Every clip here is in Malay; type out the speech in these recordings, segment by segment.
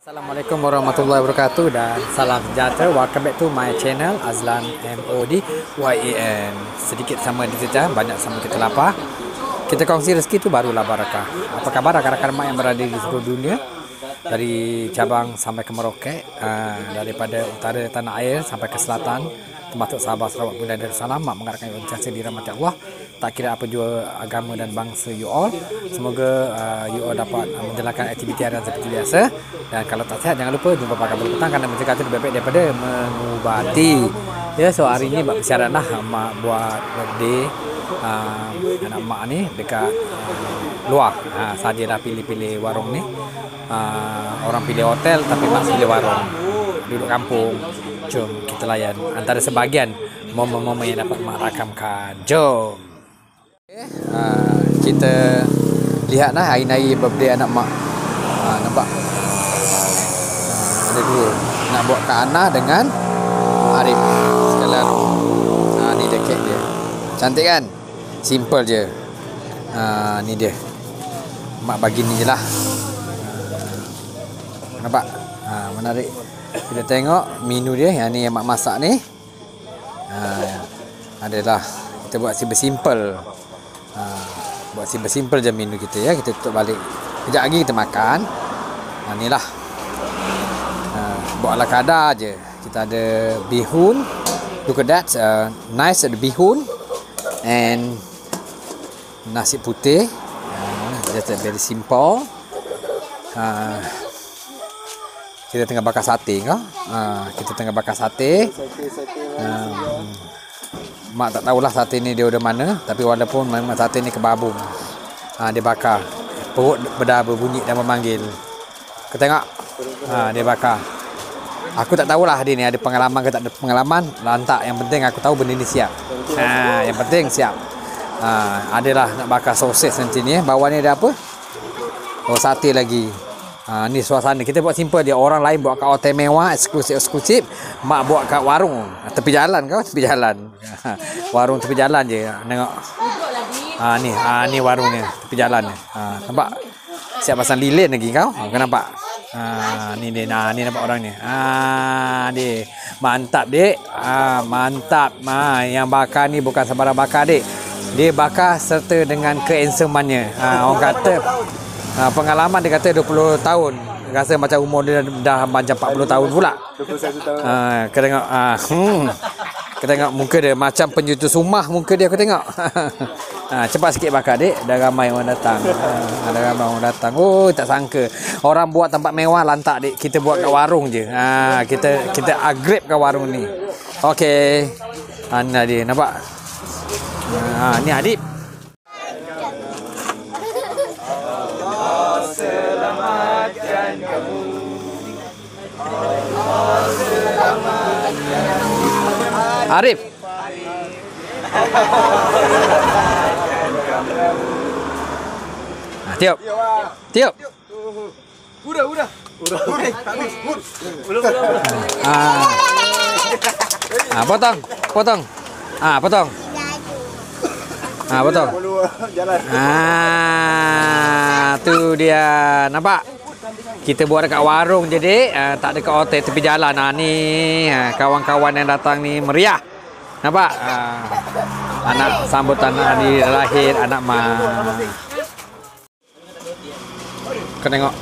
Assalamualaikum warahmatullahi wabarakatuh dan salam sejahtera. Welcome back to my channel Azlan MODYAN. Sedikit sama dijejah, banyak sama kita lapar. Kita kongsi rezeki tu barulah barakah. Apa khabar rakan-rakan mak yang berada di seluruh dunia, dari cabang sampai ke Merauke, daripada utara tanah air sampai ke selatan, termasuk Sabah, Sarawak, Brunei Darussalam. Mak mengharapkan you sentiasa dirahmati Allah, tak kira apa jua agama dan bangsa you all. Semoga you all dapat menjalankan aktiviti harian seperti biasa. Dan kalau tak sihat, jangan lupa jumpa pakar berbutang, kerana mencegah itu lebih baik daripada mengubati. Ya, so hari ni bersyarat lah mak buat birthday anak mak ni dekat luar. Sajalah pilih-pilih warung ni. Orang pilih hotel tapi mak pilih warung. Duduk kampung. Jom kita layan antara sebahagian momen-momen yang dapat mak rakamkan. Jom. Kita lihatlah hari-hari birthday anak mak. Nampak? Ada dua. Nak buat Kak Ana dengan Arif sekalian. Ni dia kek dia. Cantik kan? Simple je. Ni dia. Mak bagi ni je lah. Nampak? Menarik. Kita tengok menu dia. Yang ni yang mak masak ni. Adalah kita buat simple. Buat simple je menu kita ya. Kita tutup balik. Kejap lagi kita makan. Ni lah. Buat ala kadar je. Kita ada bihun. Look at that. Nice ada bihun. And nasi putih. Just very simple. Kita tengah bakar sate kau. Kita tengah bakar sate. Mak tak tahulah sate ni dia dari mana, tapi walaupun memang sate ni kebabung. Dia bakar. Perut dah berbunyi dan memanggil. Kau tengok. Dia bakar. Aku tak tahulah dia ni ada pengalaman ke tak ada pengalaman. Lantak, yang penting aku tahu benda ni siap. Yang penting siap. Adalah nak bakar sosis nanti ni. Bawah ni ada apa? Oh, sate lagi. Ni suasana. Kita buat simple dia. Orang lain buat kat hotel mewah, eksklusif. Mak buat kat warung. Tepi jalan kau, tepi jalan. Warung tepi jalan je. Tengok. Ni warungnya. Tepi jalan ni. Nampak? Siap pasang lilin lagi kau. Kau nampak? Ni dia. Ni nampak orang ni. Dia. Mantap dek. Mantap. Yang bakar ni bukan sembarang bakar dek. Dia bakar serta dengan kehansomannya. Orang kata pengalaman dia kata 20 tahun. Rasa macam umur dia dah macam 40 tahun pula. 21 tahun. Kau tengok. Kau tengok muka dia macam penjutus rumah muka dia, kau tengok. Cepat sikit bakar dek. Dah ramai orang datang. Dah ramai orang datang. Oh, tak sangka. Orang buat tempat mewah lantak dek. Kita buat kat warung je. Kita upgrade kat warung ni. Okey. Ni dia. Nampak? Ni Adib. Selamatkan kamu. Arif. Tiup. Tiup. Udah. Potong. Potong. Potong. Tu dia. Nampak? Kita buat dekat warung je dek. Tak dekat hotel tepi jalan. Ni kawan-kawan yang datang ni meriah. Nampak? Anak sambutan hari lahir anak mak. Kau tengok.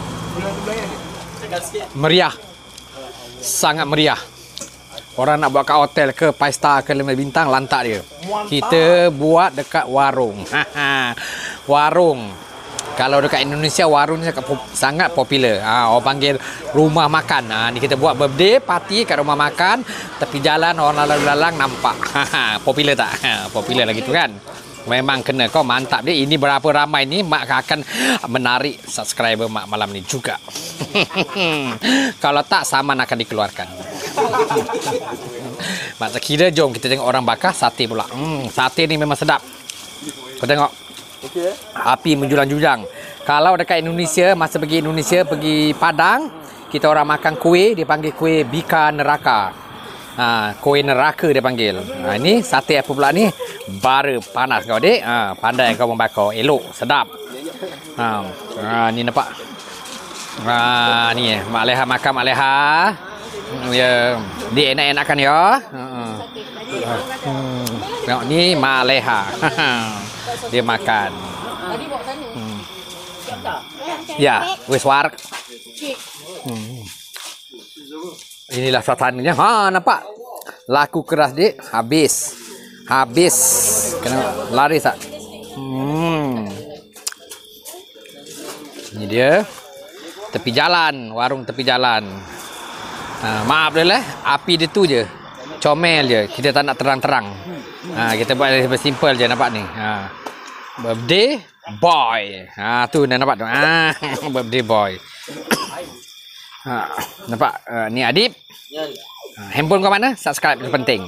Meriah. Sangat meriah. Orang nak buat kat hotel ke 5 star ke 5 bintang lantak dia. Kita buat dekat warung. Warung. Kalau dekat Indonesia warung ni sangat popular. Orang panggil rumah makan. Ni kita buat birthday party kat rumah makan, tepi jalan orang lalu-lalang nampak. Popular tak? Popular lagi tu kan. Memang kena kau mantap dia. Ini berapa ramai ni mak akan menarik subscriber mak malam ni juga. Kalau tak saman akan dikeluarkan. Mak kira jom kita tengok orang bakar sate pula. Sate ni memang sedap. Kau tengok. Api menjulang-julang. Kalau dekat Indonesia, masa pergi Indonesia, pergi Padang, kita orang makan kuih, dia panggil kuih bika neraka. Kuih neraka dia panggil. Ini sate apa pula ni? Bara panas kau dek. Pandai kau membakar. Elok, sedap. Ni nampak. Ni Mak Leha makan Mak Leha. Ya, dia enak-enakan ya. Tengok ni Mak Leha. Dia makan. Ya, wis war. Inilah suasananya. Nampak? Laku keras dik, habis. Kena lari tak? Ini dia. Tepi jalan, warung tepi jalan. Maaf dia lah, api dia tu je. Comel je. Kita tak nak terang-terang. Kita buat simple je, nampak ni. Birthday boy. Tu dah nampak tu. Birthday boy. Nampak? Ni Adib. Handphone kau mana? Subscribe itu penting.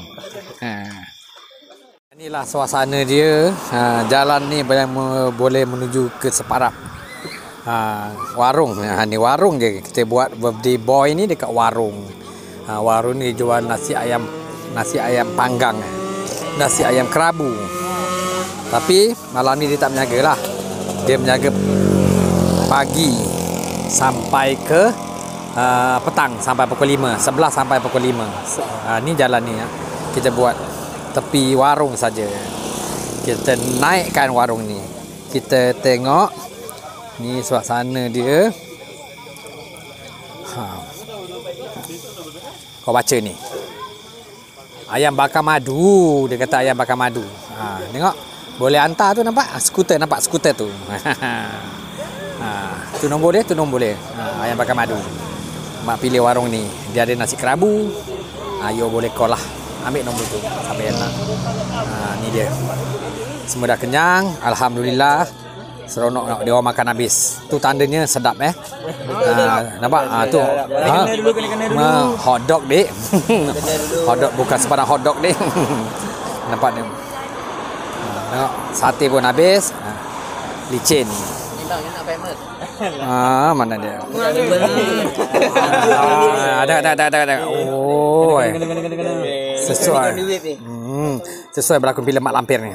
Inilah suasana dia. Jalan ni boleh menuju ke separuh. Warung. Ni warung je. Kita buat birthday boy ni dekat warung. Warung ni jual nasi ayam panggang, nasi ayam kerabu. Tapi malam ni dia tak menjaga lah. Dia menjaga pagi sampai ke petang, sampai pukul 5, 11 sampai pukul 5. Ni jalan ni ya. Kita buat tepi warung saja. Kita naikkan warung ni. Kita tengok ni suasana dia. Kau baca ni. Ayam bakar madu. Dia kata ayam bakar madu. Tengok. Boleh hantar tu, nampak? Skuter, nampak skuter tu. Tu nombor dia, tu nombor dia. Ayam bakar madu. Mak pilih warung ni. Dia ada nasi kerabu. You boleh call lah. Ambil nombor tu. Sampai yang nak. Ni dia. Semua dah kenyang. Alhamdulillah. Seronok nak dia orang makan habis. Tu tandanya sedap nampak? Tu hotdog dek. Hotdog bukan sebarang hotdog dek. Nampak ni. Tengok sate pun habis. Licin. Mana dia? Ada. Oh. Sesuai. Sesuai berlakon filem Mak Lampir ni.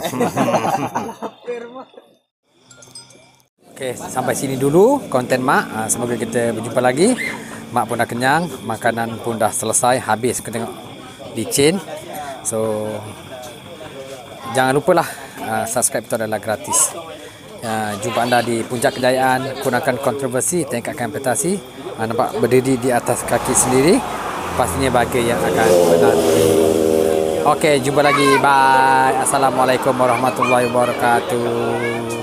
Okey, sampai sini dulu konten Mak. Semoga kita berjumpa lagi. Mak pun dah kenyang, makanan pun dah selesai, habis. Kita tengok licin. So jangan lupalah subscribe, itu adalah gratis. Jumpa anda di puncak kejayaan, gunakan kontroversi, tingkatkan prestasi. Nampak berdiri di atas kaki sendiri, pastinya bahagia yang akan menanti. Okey, jumpa lagi. Bye. Assalamualaikum warahmatullahi wabarakatuh.